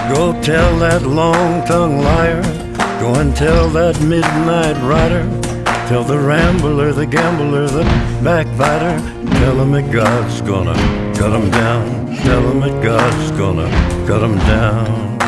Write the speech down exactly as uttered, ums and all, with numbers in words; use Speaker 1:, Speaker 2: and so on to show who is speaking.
Speaker 1: Go tell that long-tongued liar, go and tell that midnight rider, tell the rambler, the gambler, the backbiter, tell him that God's gonna cut him down, tell him that God's gonna cut him down.